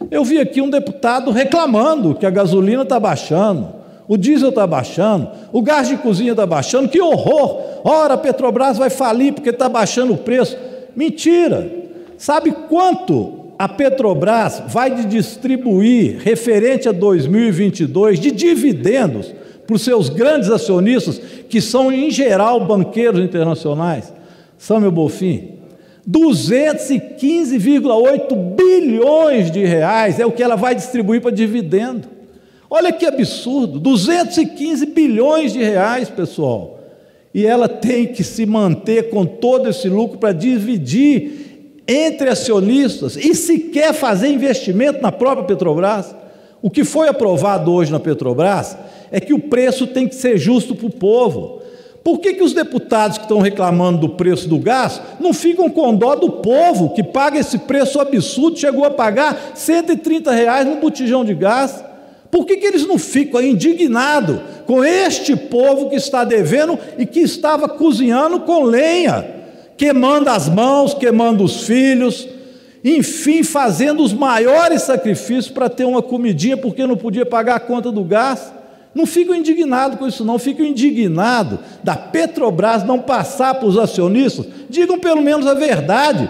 Eu vi aqui um deputado reclamando que a gasolina está baixando, o diesel está baixando, o gás de cozinha está baixando, que horror! Ora, a Petrobras vai falir porque está baixando o preço. Mentira! Sabe quanto a Petrobras vai distribuir, referente a 2022, de dividendos para os seus grandes acionistas, que são, em geral, banqueiros internacionais? São, meu Bonfim, 215,8 bilhões de reais é o que ela vai distribuir para dividendo. Olha que absurdo, 215 bilhões de reais, pessoal. E ela tem que se manter com todo esse lucro para dividir entre acionistas e sequer fazer investimento na própria Petrobras. O que foi aprovado hoje na Petrobras é que o preço tem que ser justo para o povo. Por que os deputados que estão reclamando do preço do gás não ficam com dó do povo que paga esse preço absurdo, chegou a pagar R$ 130 num botijão de gás? Por que eles não ficam indignados com este povo que está devendo e que estava cozinhando com lenha, queimando as mãos, queimando os filhos, enfim, fazendo os maiores sacrifícios para ter uma comidinha porque não podia pagar a conta do gás? Não ficam indignados com isso não, ficam indignados da Petrobras não passar para os acionistas. Digam pelo menos a verdade,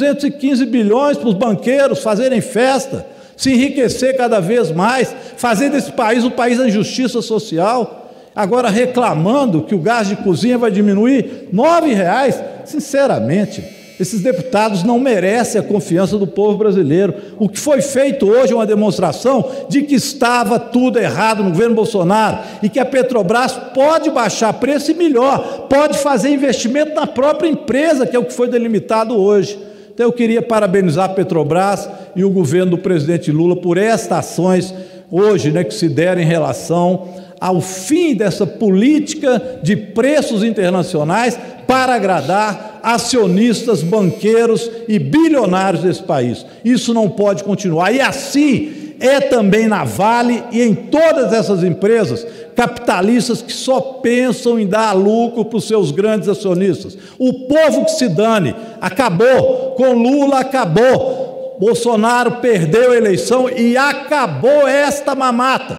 215 bilhões para os banqueiros fazerem festa, se enriquecer cada vez mais, fazer desse país um país da justiça social. Agora reclamando que o gás de cozinha vai diminuir R$ 9,00, sinceramente, esses deputados não merecem a confiança do povo brasileiro. O que foi feito hoje é uma demonstração de que estava tudo errado no governo Bolsonaro e que a Petrobras pode baixar preço e, melhor, pode fazer investimento na própria empresa, que é o que foi delimitado hoje. Então eu queria parabenizar a Petrobras e o governo do presidente Lula por estas ações hoje, que se deram em relação ao fim dessa política de preços internacionais para agradar acionistas, banqueiros e bilionários desse país. Isso não pode continuar. E assim é também na Vale e em todas essas empresas capitalistas que só pensam em dar lucro para os seus grandes acionistas. O povo que se dane. Acabou. Com Lula acabou. Bolsonaro perdeu a eleição e acabou esta mamata.